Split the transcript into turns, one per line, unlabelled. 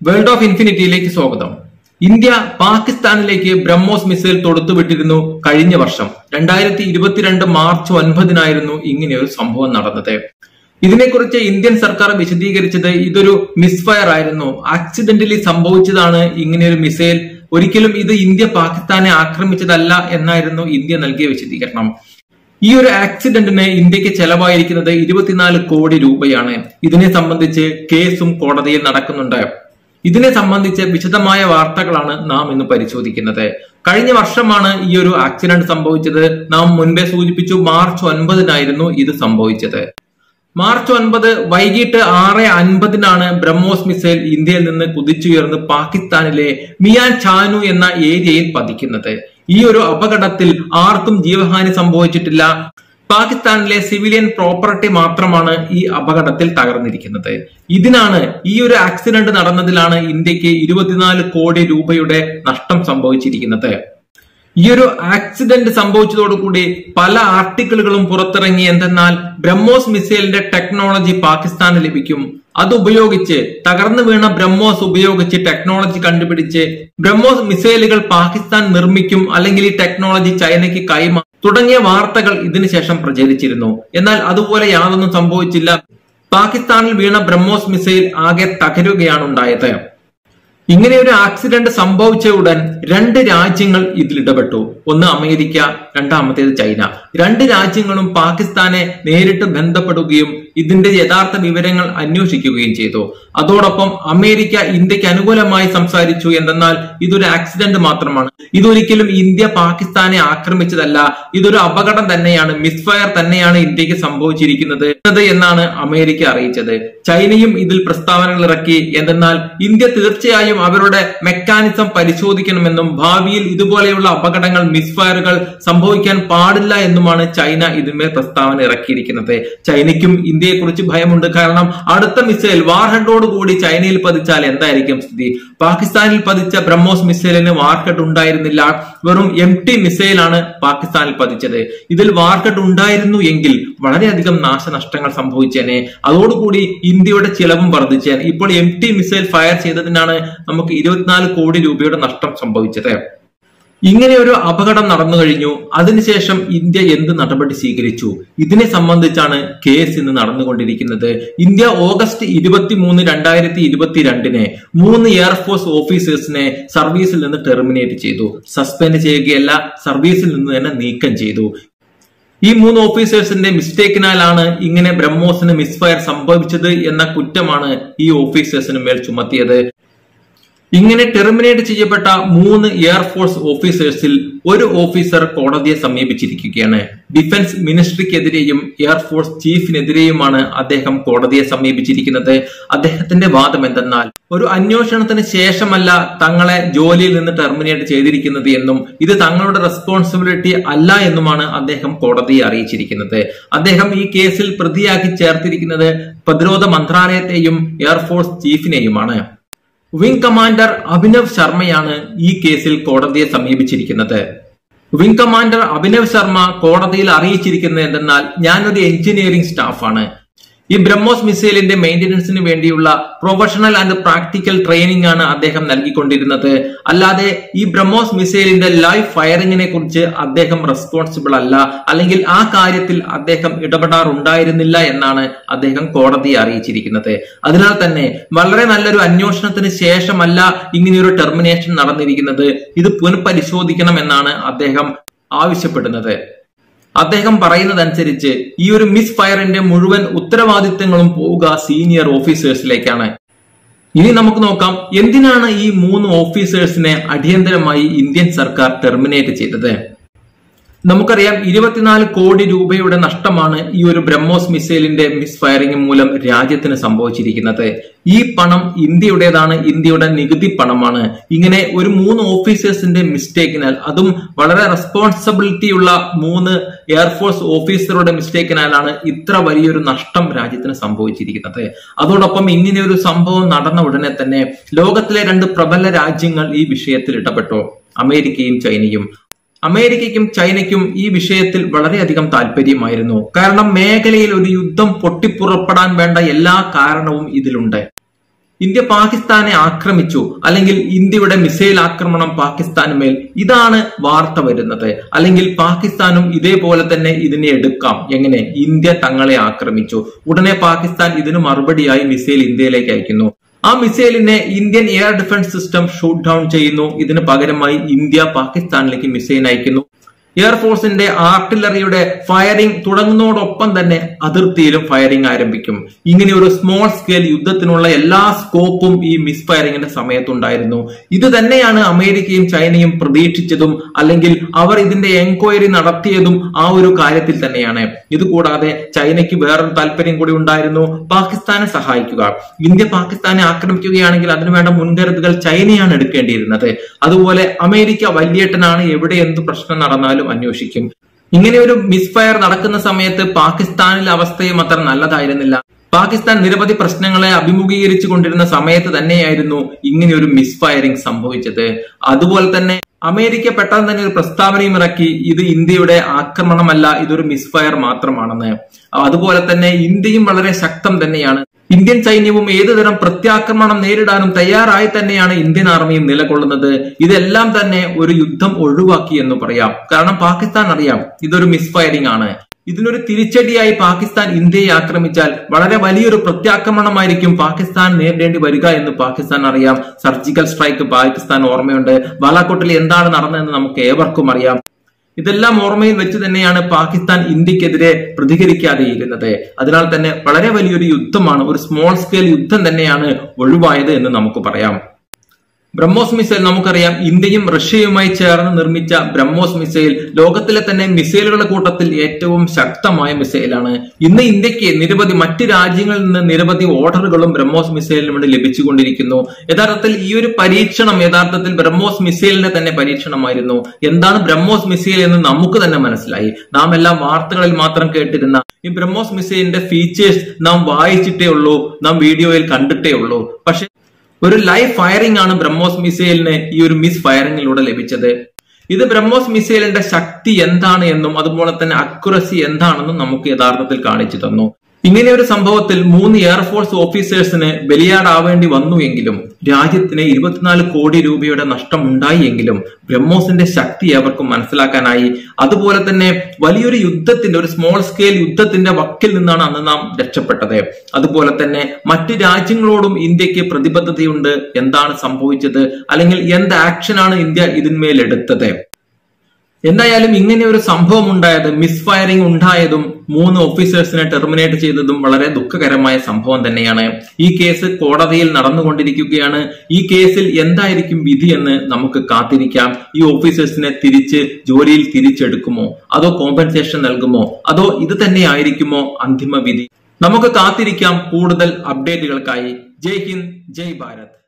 World of ഇൻഫിനിറ്റിയിലേക്ക് സ്വാഗതം. India പാകിസ്ഥാനിലേക്ക് ബ്രഹ്മോസ് മിസൈൽ തൊടുത്തുവിട്ടിരുന്നു കഴിഞ്ഞ വർഷം 2022 മാർച്ച് 9 ഇങ്ങനെ ഒരു സംഭവം നടന്നത്. ഇതിനെക്കുറിച്ച് ഇന്ത്യൻ സർക്കാർ വിശദീകരിച്ചത് ഇതൊരു മിസ്ഫയർ ആയിരുന്നു, ആക്സിഡന്റലി സംഭവിച്ചതാണ് ഇങ്ങനെയൊരു മിസൈൽ, ഒരിക്കലും ഇത് ഇന്ത്യ പാകിസ്ഥാനെ ആക്രമിച്ചതല്ല എന്നായിരുന്നു ഇന്ത്യ നൽകിയ വിശദീകരണം. ഈ ഒരു ആക്സിഡന്റിന് ഇന്ത്യക്ക് ചെലവായിരിക്കുന്നത് 24 കോടി രൂപയാണ്. ഇതിനെ സംബന്ധിച്ച് കേസും കോടതിയിൽ നടക്കുന്നുണ്ട്. ഇതിനെ സംബന്ധിച്ച് വിശദമായ വാർത്തകളാണ് നാം ഇന്ന് പരിശോധിക്കുന്നത്. കഴിഞ്ഞ വർഷമാണ് ഈ ഒരു ആക്സിഡന്റ് സംഭവിച്ചത്. നാം മുൻപേ സൂചിപ്പിച്ചു, മാർച്ച് 9 ഇത് സംഭവിച്ചത്. മാർച്ച് 9 വൈകിട്ട് 6:50 ബ്രഹ്മോസ് മിസൈൽ ഇന്ത്യയിൽ നിന്ന് കുതിച്ചുയർന്ന് പാകിസ്ഥാനിലെ മിയാൻ ചാനു എന്ന ഏരിയയിൽ പതിക്കുന്നത്. ഈ ഒരു അപകടത്തിൽ ആർക്കും ജീവഹാനി സംഭവിച്ചിട്ടില്ല. പാകിസ്ഥാനിലെ സിവിലിയൻ പ്രോപ്പർട്ടി മാത്രമാണ് ഈ അപകടത്തിൽ തകർന്നിരിക്കുന്നത്. ഇതിനാണ്, ഈ ഒരു ആക്സിഡന്റ് നടന്നതിലാണ് ഇന്ത്യക്ക് 24 കോടി രൂപയുടെ നഷ്ടം സംഭവിച്ചിരിക്കുന്നത്. ഈ ഒരു ആക്സിഡന്റ് സംഭവിച്ചതോടുകൂടി പല ആർട്ടിക്കിളുകളും പുറത്തിറങ്ങി. എന്തെന്നാൽ ബ്രഹ്മോസ് മിസൈലിന്റെ ടെക്നോളജി പാകിസ്ഥാന് ലഭിക്കും, അതുപയോഗിച്ച് തകർന്നു വീണ ബ്രഹ്മോസ് ഉപയോഗിച്ച് ടെക്നോളജി കണ്ടുപിടിച്ച് ബ്രഹ്മോസ് മിസൈലുകൾ പാകിസ്ഥാൻ നിർമ്മിക്കും, അല്ലെങ്കിൽ ഈ ടെക്നോളജി ചൈനയ്ക്ക് കൈമാറും തുടങ്ങിയ വാർത്തകൾ ഇതിനുശേഷം പ്രചരിച്ചിരുന്നു. എന്നാൽ അതുപോലെ യാതൊന്നും സംഭവിച്ചില്ല. പാകിസ്ഥാനിൽ വീണ ബ്രഹ്മോസ് മിസൈൽ ആകെ തകരുകയാണ് ഉണ്ടായത്. ഇങ്ങനെ ഒരു ആക്സിഡന്റ് സംഭവിച്ച ഉടൻ 2 രാജ്യങ്ങൾ ഇതിൽ ഇടപെട്ടു. ഒന്ന് അമേരിക്ക, രണ്ടാമത്തേത് ചൈന. 2 രാജ്യങ്ങളും പാകിസ്ഥാനെ നേരിട്ട് ബന്ധപ്പെടുകയും ഇതിന്റെ യഥാർത്ഥ വിവരങ്ങൾ അന്വേഷിക്കുകയും ചെയ്തു. അതോടൊപ്പം അമേരിക്ക ഇന്ത്യക്ക് അനുകൂലമായി സംസാരിച്ചു. എന്തെന്നാൽ ഇതൊരു ആക്സിഡന്റ് മാത്രമാണ്, ഇതൊരിക്കലും ഇന്ത്യ പാകിസ്ഥാനെ ആക്രമിച്ചതല്ല, ഇതൊരു അപകടം തന്നെയാണ്, മിസ്ഫയർ തന്നെയാണ് ഇന്ത്യക്ക് സംഭവിച്ചിരിക്കുന്നത് എന്നാണ് അമേരിക്ക അറിയിച്ചത്. ചൈനയും ഇതിൽ പ്രസ്താവനകൾ ഇറക്കി. എന്തെന്നാൽ ഇന്ത്യ തീർച്ചയായും അവരുടെ മെക്കാനിസം പരിശോധിക്കണമെന്നും ഭാവിയിൽ ഇതുപോലെയുള്ള അപകടങ്ങൾ, മിസ്ഫയറുകൾ സംഭവിക്കാൻ പാടില്ല എന്നുമാണ് ചൈന ഇതിന്മേൽ പ്രസ്താവന ഇറക്കിയിരിക്കുന്നത്. ചൈനയ്ക്കും ഇന്ത്യയെ കുറിച്ച് ഭയമുണ്ട്. കാരണം അടുത്ത മിസൈൽ വാർഹെഡോട് കൂടി ചൈനയിൽ പതിച്ചാൽ എന്തായിരിക്കും സ്ഥിതി? പാകിസ്ഥാനിൽ പതിച്ച ബ്രഹ്മോസ് മിസൈലിന് വാർഹെഡ് ഉണ്ടായിരുന്നില്ല, വെറും എംടി മിസൈലാണ് പാകിസ്ഥാനിൽ പതിച്ചത്. ഇതിൽ വാർഹെഡ് ഉണ്ടായിരുന്നു എങ്കിൽ വളരെയധികം നാശനഷ്ടങ്ങൾ സംഭവിച്ചേനെ. അതോടുകൂടി ഇന്ത്യയുടെ ചിലവും വർദ്ധിച്ചേനെ. ഇപ്പോൾ എംടി മിസൈൽ ഫയർ ചെയ്തതിനാണ് നമുക്ക് 24 കോടി രൂപയുടെ നഷ്ടം സംഭവിച്ചത്. ഇങ്ങനെ ഒരു അപകടം നടന്നു കഴിഞ്ഞു. അതിനുശേഷം ഇന്ത്യ എന്ത് നടപടി സ്വീകരിച്ചു? ഇതിനെ സംബന്ധിച്ചാണ് കേസ് ഇന്ന് നടന്നുകൊണ്ടിരിക്കുന്നത്. ഇന്ത്യ ഓഗസ്റ്റ് 23, 2022 3 എയർഫോഴ്സ് ഓഫീസേഴ്സിനെ സർവീസിൽ നിന്ന് ടെർമിനേറ്റ് ചെയ്തു. സസ്പെൻഡ് ചെയ്യുകയല്ല, സർവീസിൽ നിന്ന് തന്നെ നീക്കം ചെയ്തു. ഈ 3 ഓഫീസേഴ്സിന്റെ മിസ്റ്റേക്കിനാലാണ് ഇങ്ങനെ ബ്രഹ്മോസിന് മിസ്ഫയർ സംഭവിച്ചത് എന്ന കുറ്റമാണ് ഈ ഓഫീസേഴ്സിന് മേൽ ചുമത്തിയത്. ഇങ്ങനെ ടെർമിനേറ്റ് ചെയ്യപ്പെട്ട 3 എയർഫോഴ്സ് ഓഫീസേഴ്സിൽ ഒരു ഓഫീസർ കോടതിയെ സമീപിച്ചിരിക്കുകയാണ്. ഡിഫൻസ് മിനിസ്ട്രിക്കെതിരെയും എയർഫോഴ്സ് ചീഫിനെതിരെയുമാണ് അദ്ദേഹം കോടതിയെ സമീപിച്ചിരിക്കുന്നത്. അദ്ദേഹത്തിന്റെ വാദം എന്തെന്നാൽ, ഒരു അന്വേഷണത്തിന് ശേഷമല്ല തങ്ങളെ ജോലിയിൽ നിന്ന് ടെർമിനേറ്റ് ചെയ്തിരിക്കുന്നത് എന്നും ഇത് തങ്ങളുടെ റെസ്പോൺസിബിലിറ്റി അല്ല എന്നുമാണ് അദ്ദേഹം കോടതിയെ അറിയിച്ചിരിക്കുന്നത്. അദ്ദേഹം ഈ കേസിൽ പ്രതിയാക്കി ചേർത്തിരിക്കുന്നത് പ്രതിരോധ മന്ത്രാലയത്തെയും എയർഫോഴ്സ് ചീഫിനെയുമാണ്. വിംഗ് കമാൻഡർ അഭിനവ് ശർമ്മയാണ് ഈ കേസിൽ കോടതിയെ സമീപിച്ചിരിക്കുന്നത്. വിംഗ് കമാൻഡർ അഭിനവ് ശർമ്മ കോടതിയിൽ അറിയിച്ചിരിക്കുന്നത് എന്തെന്നാൽ, ഞാനൊരു എഞ്ചിനീയറിംഗ് സ്റ്റാഫാണ്. ഈ ബ്രഹ്മോസ് മിസൈലിന്റെ മെയിന്റനൻസിന് വേണ്ടിയുള്ള പ്രൊഫഷണൽ ആൻഡ് പ്രാക്ടിക്കൽ ട്രെയിനിങ് ആണ് അദ്ദേഹം നൽകിക്കൊണ്ടിരുന്നത്. അല്ലാതെ ഈ ബ്രഹ്മോസ് മിസൈലിന്റെ ലൈവ് ഫയറിങ്ങിനെ കുറിച്ച് അദ്ദേഹം റെസ്പോൺസിബിൾ അല്ല, അല്ലെങ്കിൽ ആ കാര്യത്തിൽ അദ്ദേഹം ഇടപെടാറുണ്ടായിരുന്നില്ല എന്നാണ് അദ്ദേഹം കോടതിയെ അറിയിച്ചിരിക്കുന്നത്. അതിനാൽ തന്നെ വളരെ നല്ലൊരു അന്വേഷണത്തിന് ശേഷമല്ല ഇങ്ങനെയൊരു ടെർമിനേഷൻ നടന്നിരിക്കുന്നത്. ഇത് പുനഃപരിശോധിക്കണം എന്നാണ് അദ്ദേഹം ആവശ്യപ്പെടുന്നത്. അദ്ദേഹം പറയുന്നതനുസരിച്ച് ഈ ഒരു മിസ് ഫയറിന്റെ മുഴുവൻ ഉത്തരവാദിത്തങ്ങളും പോവുക സീനിയർ ഓഫീസേഴ്സിലേക്കാണ്. ഇനി നമുക്ക് നോക്കാം, എന്തിനാണ് ഈ 3 ഓഫീസേഴ്സിനെ അടിയന്തരമായി ഇന്ത്യൻ സർക്കാർ ടെർമിനേറ്റ് ചെയ്തത്? നമുക്കറിയാം, 24 കോടി രൂപയുടെ നഷ്ടമാണ് ഈ ഒരു ബ്രഹ്മോസ് മിസൈലിന്റെ മിസ് ഫയറിംഗ് മൂലം രാജ്യത്തിന് സംഭവിച്ചിരിക്കുന്നത്. ഈ പണം ഇന്ത്യയുടേതാണ്, ഇന്ത്യയുടെ നികുതി പണമാണ്. ഇങ്ങനെ ഒരു 3 ഓഫീസേഴ്സിന്റെ മിസ്റ്റേക്കിനാൽ, അതും വളരെ റെസ്പോൺസിബിലിറ്റിയുള്ള 3 എയർഫോഴ്സ് ഓഫീസറുടെ മിസ്റ്റേക്കിനാലാണ് ഇത്ര വലിയൊരു നഷ്ടം രാജ്യത്തിന് സംഭവിച്ചിരിക്കുന്നത്. അതോടൊപ്പം ഇങ്ങനെ ഒരു സംഭവം നടന്ന ഉടനെ തന്നെ ലോകത്തിലെ 2 പ്രബല രാജ്യങ്ങൾ ഈ വിഷയത്തിൽ ഇടപെട്ടു, അമേരിക്കയും ചൈനയും. അമേരിക്കയ്ക്കും ചൈനയ്ക്കും ഈ വിഷയത്തിൽ വളരെയധികം താല്പര്യമായിരുന്നു. കാരണം മേഖലയിൽ ഒരു യുദ്ധം പൊട്ടിപ്പുറപ്പെടാൻ വേണ്ട എല്ലാ കാരണവും ഇതിലുണ്ട്. ഇന്ത്യ പാകിസ്ഥാനെ ആക്രമിച്ചു, അല്ലെങ്കിൽ ഇന്ത്യയുടെ മിസൈൽ ആക്രമണം പാകിസ്ഥാന് മേൽ, ഇതാണ് വാർത്ത വരുന്നത്. അല്ലെങ്കിൽ പാകിസ്ഥാനും ഇതേപോലെ തന്നെ ഇതിനെ എടുക്കാം. എങ്ങനെ? ഇന്ത്യ തങ്ങളെ ആക്രമിച്ചു, ഉടനെ പാകിസ്ഥാൻ ഇതിന് മറുപടിയായി മിസൈൽ ഇന്ത്യയിലേക്ക് അയക്കുന്നു. ആ മിസൈലിനെ Indian air defence system shoot down ചെയ്യുന്നു. ഇതിന് പകരമായി ഇന്ത്യ പാകിസ്ഥാനിലേക്ക് മിസൈൽ അയക്കുന്നു. എയർഫോഴ്സിന്റെ ആർട്ടിലറിയുടെ ഫയറിംഗ് തുടങ്ങുന്നതോടൊപ്പം തന്നെ അതിർത്തിയിലും ഫയറിംഗ് ആരംഭിക്കും. ഇങ്ങനെ ഒരു സ്മോൾ സ്കെയിൽ യുദ്ധത്തിനുള്ള എല്ലാ സ്കോപ്പും ഈ മിസ് ഫയറിംഗിന്റെ സമയത്തുണ്ടായിരുന്നു. ഇത് തന്നെയാണ് അമേരിക്കയും ചൈനയും പ്രതീക്ഷിച്ചതും, അല്ലെങ്കിൽ അവർ ഇതിന്റെ എൻക്വയറി നടത്തിയതും ആ ഒരു കാര്യത്തിൽ തന്നെയാണ്. ഇതുകൂടാതെ ചൈനയ്ക്ക് വേറൊരു താല്പര്യം കൂടി ഉണ്ടായിരുന്നു, പാകിസ്ഥാനെ സഹായിക്കുക. ഇന്ത്യ പാകിസ്ഥാനെ ആക്രമിക്കുകയാണെങ്കിൽ അതിനുവേണ്ട മുൻകരുതലുകൾ ചൈനയാണ് എടുക്കേണ്ടിയിരുന്നത്. അതുപോലെ അമേരിക്ക വലിയേട്ടനാണ്, എവിടെ എന്ത് പ്രശ്നം നടന്നാലും അന്വേഷിക്കും. ഇങ്ങനെ ഒരു മിസ്ഫയർ നടക്കുന്ന സമയത്ത് പാകിസ്ഥാനിലെ അവസ്ഥയും അത്ര നല്ലതായിരുന്നില്ല. പാകിസ്ഥാൻ നിരവധി പ്രശ്നങ്ങളെ അഭിമുഖീകരിച്ചു കൊണ്ടിരുന്ന സമയത്ത് തന്നെയായിരുന്നു ഇങ്ങനെ ഒരു മിസ്ഫയറിംഗ് സംഭവിച്ചത്. അതുപോലെ തന്നെ അമേരിക്ക പെട്ടെന്ന് തന്നെ ഒരു പ്രസ്താവനയും ഇറക്കി, ഇത് ഇന്ത്യയുടെ ആക്രമണമല്ല, ഇതൊരു മിസ്ഫയർ മാത്രമാണെന്ന്. അതുപോലെ തന്നെ ഇന്ത്യയും വളരെ ശക്തം തന്നെയാണ്. ഇന്ത്യൻ സൈന്യവും ഏതുതരം പ്രത്യാക്രമണം നേരിടാനും തയ്യാറായി തന്നെയാണ് ഇന്ത്യൻ ആർമിയും നിലകൊള്ളുന്നത്. ഇതെല്ലാം തന്നെ ഒരു യുദ്ധം ഒഴിവാക്കി എന്ന് പറയാം. കാരണം പാകിസ്ഥാൻ അറിയാം ഇതൊരു മിസ്ഫയറിംഗ് ആണ്. ഇതിനൊരു തിരിച്ചടിയായി പാകിസ്ഥാൻ ഇന്ത്യയെ ആക്രമിച്ചാൽ വളരെ വലിയൊരു പ്രത്യാക്രമണമായിരിക്കും പാകിസ്ഥാൻ നേരിടേണ്ടി വരിക എന്ന് പാകിസ്ഥാൻ അറിയാം. സർജിക്കൽ സ്ട്രൈക്ക് പാകിസ്ഥാൻ ഓർമ്മയുണ്ട്. ബാലാക്കോട്ടിൽ എന്താണ് നടന്നതെന്ന് നമുക്ക് ഏവർക്കും അറിയാം. ഇതെല്ലാം ഓർമ്മയിൽ വെച്ച് തന്നെയാണ് പാകിസ്ഥാൻ ഇന്ത്യക്കെതിരെ പ്രതികരിക്കാതെ ഇരുന്നത്. അതിനാൽ തന്നെ വളരെ വലിയൊരു യുദ്ധമാണ്, ഒരു സ്മോൾ സ്കെയിൽ യുദ്ധം തന്നെയാണ് ഒഴിവായത് എന്ന് നമുക്ക് പറയാം. ബ്രഹ്മോസ് മിസൈൽ നമുക്കറിയാം, ഇന്ത്യയും റഷ്യയുമായി ചേർന്ന് നിർമ്മിച്ച ബ്രഹ്മോസ് മിസൈൽ ലോകത്തിലെ തന്നെ മിസൈലുകളുടെ കൂട്ടത്തിൽ ഏറ്റവും ശക്തമായ മിസൈലാണ്. ഇന്ന് ഇന്ത്യക്ക് നിരവധി മറ്റ് രാജ്യങ്ങളിൽ നിന്ന് നിരവധി ഓർഡറുകളും ബ്രഹ്മോസ് മിസൈലിന് വേണ്ടി ലഭിച്ചുകൊണ്ടിരിക്കുന്നു. യഥാർത്ഥത്തിൽ ഈ ഒരു പരീക്ഷണം യഥാർത്ഥത്തിൽ ബ്രഹ്മോസ് മിസൈലിന്റെ തന്നെ പരീക്ഷണമായിരുന്നു. എന്താണ് ബ്രഹ്മോസ് മിസൈൽ എന്ന് നമുക്ക് തന്നെ മനസ്സിലായി. നാം എല്ലാം വാർത്തകളിൽ മാത്രം കേട്ടിരുന്ന ഈ ബ്രഹ്മോസ് മിസൈലിന്റെ ഫീച്ചേഴ്സ് നാം വായിച്ചിട്ടേ ഉള്ളൂ, നാം വീഡിയോയിൽ കണ്ടിട്ടേ ഉള്ളൂ. പക്ഷെ ഒരു ലൈവ് ഫയറിംഗ് ആണ് ബ്രഹ്മോസ് മിസൈലിന് ഈ ഒരു മിസ് ഫയറിംഗിലൂടെ ലഭിച്ചത്. ഇത് ബ്രഹ്മോസ് മിസൈലിന്റെ ശക്തി എന്താണ് എന്നും അതുപോലെ തന്നെ അക്യുറസി എന്താണെന്നും നമുക്ക് യഥാർത്ഥത്തിൽ കാണിച്ചു തന്നു. ഇങ്ങനെ ഒരു സംഭവത്തിൽ 3 എയർഫോഴ്സ് ഓഫീസേഴ്സിന് ബലിയാടാവേണ്ടി വന്നു എങ്കിലും രാജ്യത്തിന് 24 കോടി രൂപയുടെ നഷ്ടം ഉണ്ടായി എങ്കിലും ബ്രഹ്മോസിന്റെ ശക്തി അവർക്കും മനസ്സിലാക്കാനായി. അതുപോലെ തന്നെ വലിയൊരു യുദ്ധത്തിന്റെ, ഒരു സ്മോൾ സ്കെയിൽ യുദ്ധത്തിന്റെ വക്കിൽ നിന്നാണ് അന്ന് നാം രക്ഷപ്പെട്ടത്. അതുപോലെ തന്നെ മറ്റു രാജ്യങ്ങളോടും ഇന്ത്യക്ക് പ്രതിബദ്ധതയുണ്ട്. എന്താണ് സംഭവിച്ചത്, അല്ലെങ്കിൽ എന്ത് ആക്ഷനാണ് ഇന്ത്യ ഇതിന്മേൽ എടുത്തത്? എന്തായാലും ഇങ്ങനെ ഒരു സംഭവം ഉണ്ടായത്, മിസ് ഫയറിംഗ് ഉണ്ടായതും 3 ഓഫീസേഴ്സിനെ ടെർമിനേറ്റ് ചെയ്തതും വളരെ ദുഃഖകരമായ സംഭവം തന്നെയാണ്. ഈ കേസ് കോടതിയിൽ നടന്നുകൊണ്ടിരിക്കുകയാണ്. ഈ കേസിൽ എന്തായിരിക്കും വിധി എന്ന് നമുക്ക് കാത്തിരിക്കാം. ഈ ഓഫീസേഴ്സിനെ തിരിച്ച് ജോലിയിൽ തിരിച്ചെടുക്കുമോ, അതോ കോമ്പൻസേഷൻ നൽകുമോ, അതോ ഇത് തന്നെ ആയിരിക്കുമോ അന്തിമ വിധി? നമുക്ക് കാത്തിരിക്കാം. കൂടുതൽ അപ്ഡേറ്റുകൾക്കായി ജയ് ഹിന്ദ്, ജയ് ഭാരത്.